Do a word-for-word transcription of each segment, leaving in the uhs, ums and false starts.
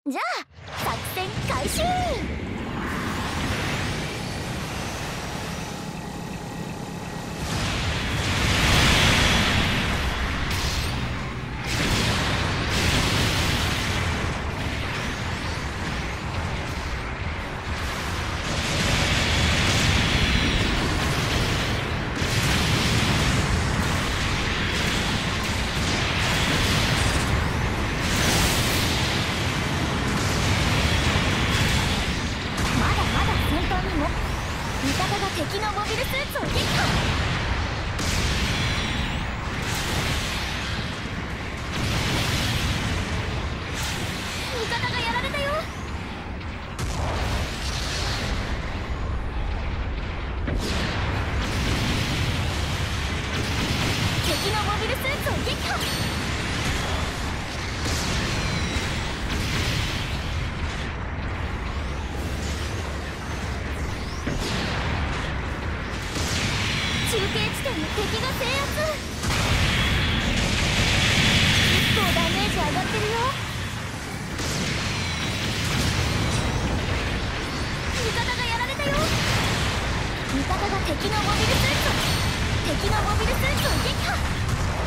じゃあ作戦開始。敵のモビルスーツを撃破。味方がやられたよ。敵のモビルスーツを撃破。中継地点の敵が制圧。結構ダメージ上がってるよ。味方がやられたよ。味方が敵のモビルスーツを敵のモビルスーツを撃破。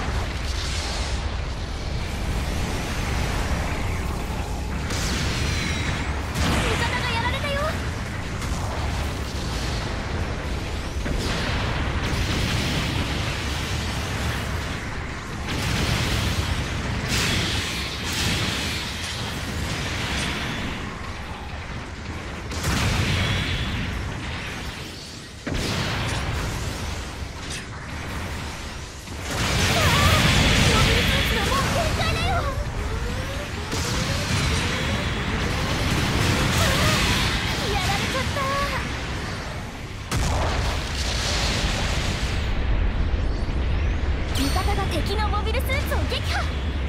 敵のモビルスーツを撃破。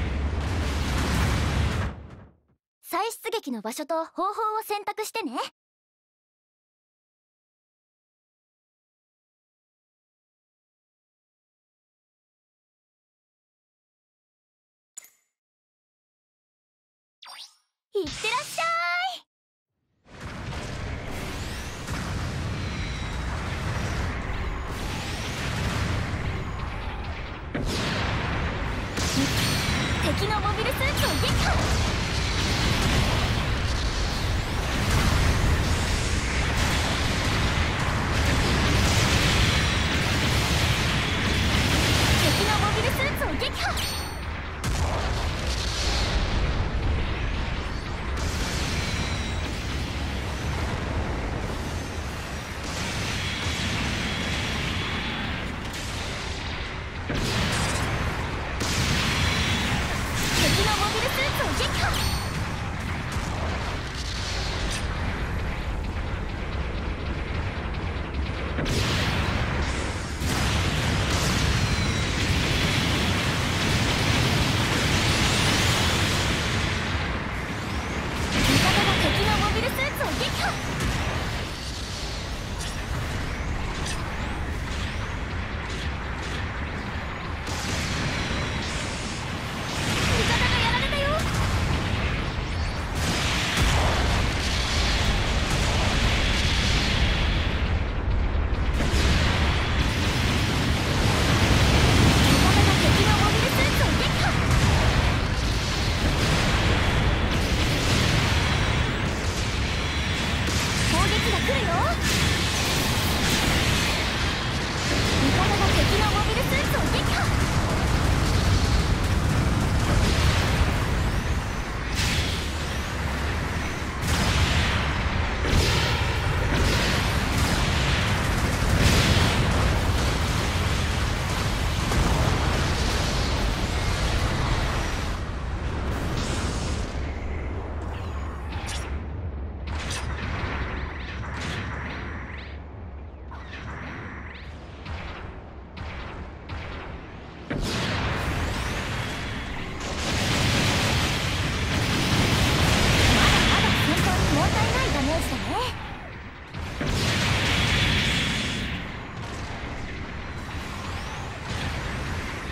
再出撃の場所と方法を選択してね。いってらっしゃい。敵のモビルスーツを撃破。敵のモビルスーツを撃破。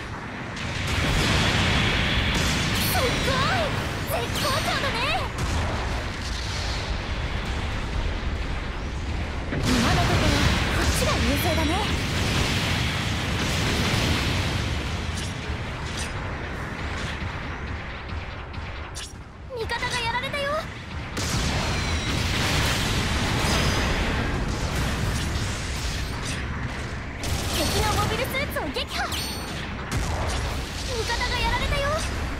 絶好調だね。 勢だね。味方がやられたよ。敵のモビルスーツを撃破。味方がやられたよ。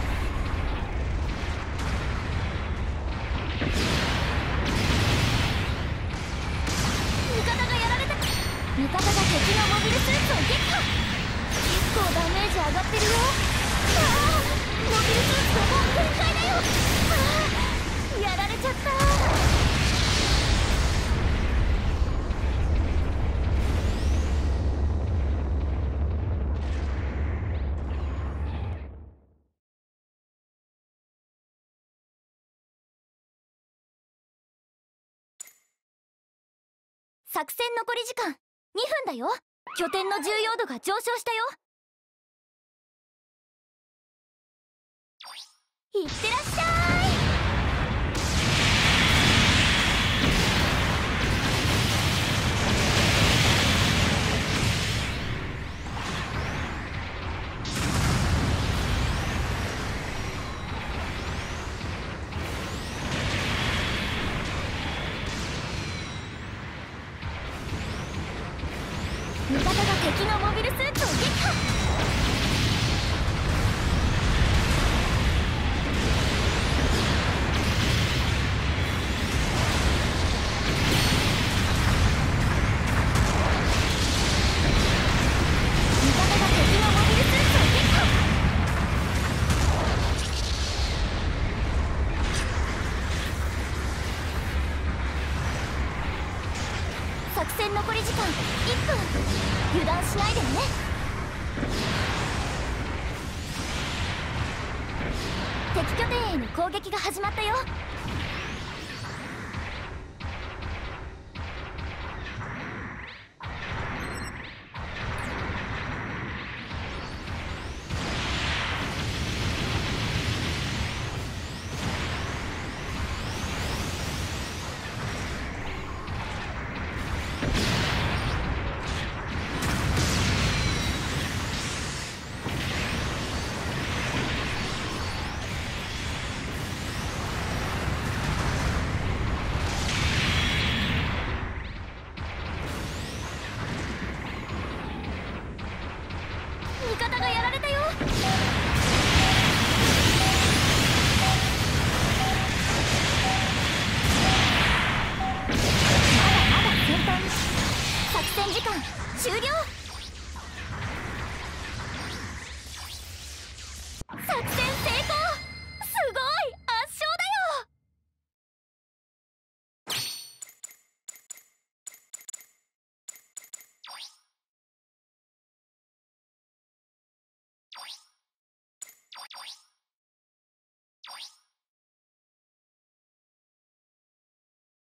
味方がやられた。味方が敵のモビルスーツを撃破。結構ダメージ上がってるよ。ああ、モビルスーツがもう限界だよ。ああ、やられちゃった。作戦残り時間にふんだよ。拠点の重要度が上昇したよ。いってらっしゃい。味方が敵のモビルスーツを撃破。味方が敵のモビルスーツを撃破。作戦残り時間いっぷん。油断しないでね。敵拠点への攻撃が始まったよ。味方がやられたよ。まだまだ先頭に。作戦時間終了。作戦成功。すごい圧勝だよ。Toy, toy, toy.